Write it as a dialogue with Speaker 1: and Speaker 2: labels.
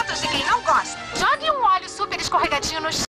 Speaker 1: sentimentos de quem não gosta.
Speaker 2: Jogue um óleo super escorregadinho no